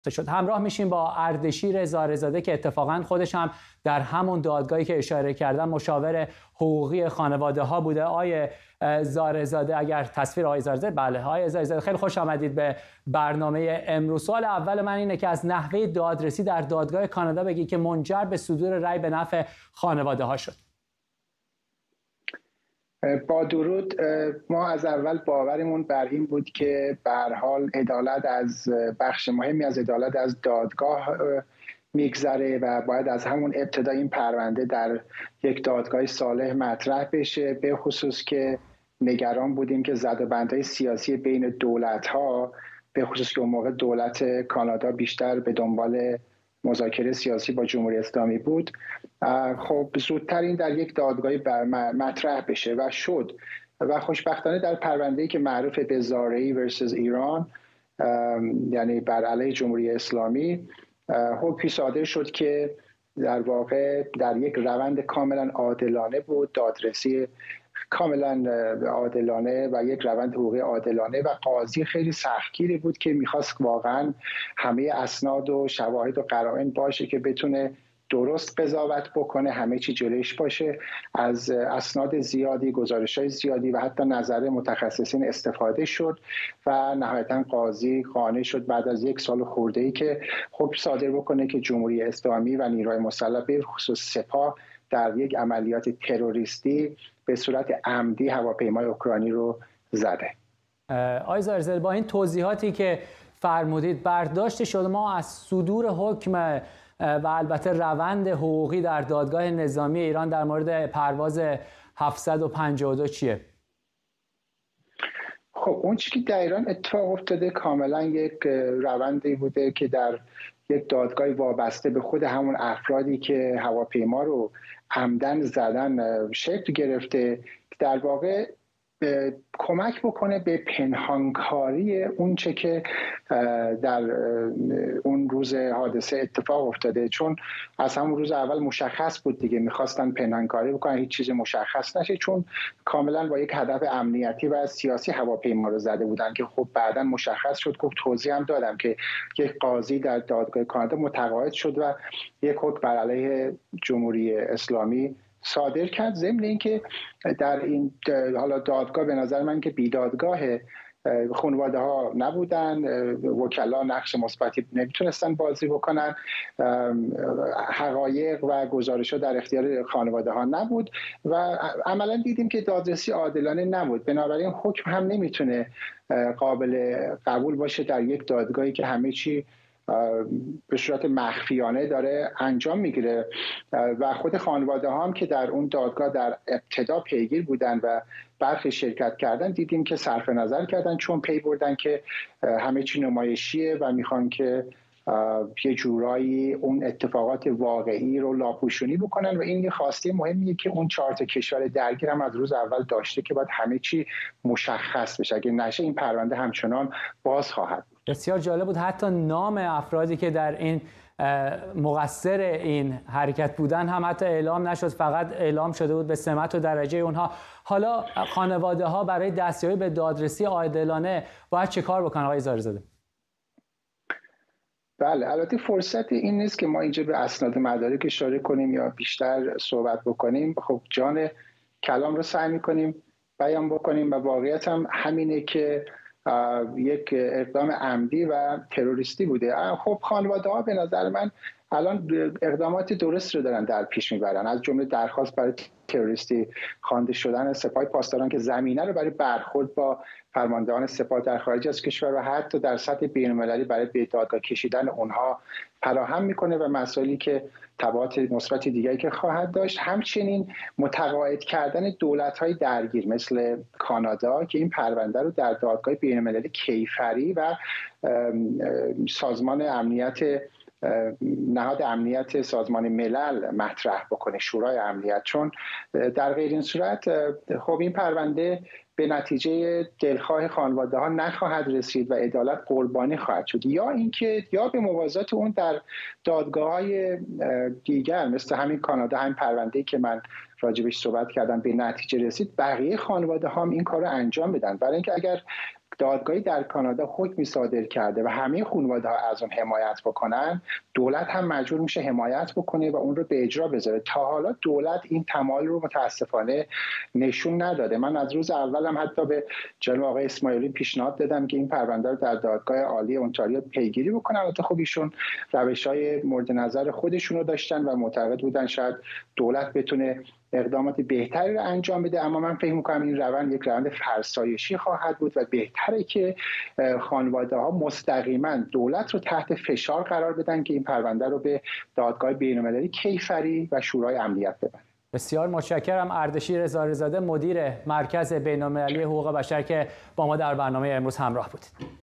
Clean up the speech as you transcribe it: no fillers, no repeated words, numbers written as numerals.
شد. همراه میشیم با اردشیر زاره‌زاده که اتفاقا خودش هم در همون دادگاهی که اشاره کردم مشاور حقوقی خانواده ها بوده. آیه زاره‌زاده، اگر تصویر آیه زاره‌زاده، بله آیه زاره‌زاده، خیلی خوش آمدید به برنامه امروز. سوال اول من اینه که از نحوه دادرسی در دادگاه کانادا بگی که منجر به صدور رأی به نفع خانواده ها شد. با درود. ما از اول باورمون بر این بود که به هر حال عدالت از بخش مهمی از عدالت از دادگاه میگذره و باید از همون ابتدا این پرونده در یک دادگاه صالح مطرح بشه، به خصوص که نگران بودیم که زدوبندهای سیاسی بین دولت‌ها، به خصوص که اون موقع دولت کانادا بیشتر به دنبال مذاکره سیاسی با جمهوری اسلامی بود، خب زودتر این در یک دادگاهی مطرح بشه و شد. و خوشبختانه در پرونده‌ای که معروف به زارعی ورسس ایران، یعنی بر علیه جمهوری اسلامی، حکمی صادر شد که در واقع در یک روند کاملا عادلانه بود، دادرسی کاملا عادلانه و یک روند حقوقی عادلانه، و قاضی خیلی سختگیری بود که میخواست واقعا همه اسناد و شواهد و قرائن باشه که بتونه درست قضاوت بکنه، همه چی جلوش باشه. از اسناد زیادی، گزارش‌های زیادی و حتی نظر متخصصین استفاده شد و نهایتا قاضی قانع شد بعد از 1 سال خورده‌ای که حکم صادر بکنه که جمهوری اسلامی و نیروهای مسلح به خصوص سپاه در یک عملیات تروریستی به صورت عمدی هواپیمای اوکراینی رو زده. آقای زاره‌زاده، با این توضیحاتی که فرمودید، برداشت شما از صدور حکم و البته روند حقوقی در دادگاه نظامی ایران در مورد پرواز 752 چیه؟ خب اون چیزی که در ایران اتفاق افتاده کاملا یک روندی بوده که در یک دادگاه وابسته به خود همون افرادی که هواپیما رو عمدن زدن شکل گرفته، در واقع کمک بکنه به پنهانکاری اون چه که در اون روز حادثه اتفاق افتاده، چون از همون روز اول مشخص بود دیگه، میخواستن پنهانکاری بکنن، هیچ چیز مشخص نشه، چون کاملا با یک هدف امنیتی و سیاسی هواپیما رو زده بودن که خب بعدا مشخص شد. گفت توضیح هم دادم که یک قاضی در دادگاه کانادا متقاعد شد و یک حکم بر علیه جمهوری اسلامی صادر کرد. ضمن اینکه در این حالا دادگاه به نظر من که بیدادگاه، خانواده ها نبودن، وکلا نقش مثبتی نمیتونستن بازی بکنن، حقایق و گزارش ها در اختیار خانواده ها نبود و عملا دیدیم که دادرسی عادلانه نبود. بنابراین حکم هم نمیتونه قابل قبول باشه در یک دادگاهی که همه چی به صورت مخفیانه داره انجام میگیره و خود خانواده ها هم که در اون دادگاه در ابتدا پیگیر بودن و برخی شرکت کردن، دیدیم که صرف نظر کردن، چون پی بردن که همه چی نمایشیه و میخوان که یه جورایی اون اتفاقات واقعی رو لاپوشونی بکنن و این یه خواسته مهمیه که اون 4 کشور درگیر هم از روز اول داشته که باید همه چی مشخص بشه. اگه نشه این پرونده همچنان باز خواهد بود. بسیار جالب بود، حتی نام افرادی که در این مقصر این حرکت بودن هم حتی اعلام نشد، فقط اعلام شده بود به سمت و درجه اونها. حالا خانواده ها برای دستیابی به دادرسی عادلانه باید چه کار بکنن آقای زاره‌زاده؟ بله، البته فرصت این نیست که ما اینجا به اسناد مدارک اشاره کنیم یا بیشتر صحبت بکنیم. خب جان کلام رو سعی می‌کنیم بیان بکنیم و واقعیت هم همینه که یک اقدام عمدی و تروریستی بوده. خب خانواده ها به نظر من الان اقدامات درست رو دارن در پیش میبرن، از جمله درخواست برای تروریستی خوانده شدن سپاه پاسداران که زمینه رو برای برخورد با فرماندهان سپاه در خارج از کشور و حتی در سطح بین‌المللی برای به دادگاه کشیدن اونها فراهم میکنه و مسائلی که تبعات مثبت دیگری که خواهد داشت. همچنین متقاعد کردن دولت‌های درگیر مثل کانادا که این پرونده رو در دادگاه بین‌المللی کیفری و سازمان امنیت، نهاد امنیت سازمان ملل مطرح بکنه، شورای امنیت، چون در غیر این صورت خب این پرونده به نتیجه دلخواه خانواده ها نخواهد رسید و عدالت قربانی خواهد شد، یا اینکه یا به موازات اون در دادگاه‌های دیگر مثل همین کانادا، همین پرونده‌ای که من راجبش صحبت کردم به نتیجه رسید، بقیه خانواده ها هم این کار رو انجام بدن. برای اینکه اگر دادگاهی در کانادا حکمی صادر کرده و همه خانواده‌ها از اون حمایت بکنن، دولت هم مجبور میشه حمایت بکنه و اون رو به اجرا بذاره. تا حالا دولت این تمایل رو متاسفانه نشون نداده. من از روز اولم حتی به جناب آقای اسماعیلی پیشنهاد دادم که این پرونده رو در دادگاه عالی اونتاریو پیگیری بکنن. البته خب ایشون روش‌های مورد نظر خودشون رو داشتن و معتقد بودن شاید دولت بتونه اقدامات بهتری رو انجام بده، اما من فکر می‌کنم این روند یک روند فرسایشی خواهد بود و بهتره که خانواده‌ها مستقیما دولت رو تحت فشار قرار بدن که این پرونده رو به دادگاه بین‌المللی کیفری و شورای امنیت ببرن. بسیار متشکرم. اردشیر رضازاده، مدیر مرکز بین‌المللی حقوق بشر، که با ما در برنامه امروز همراه بودید.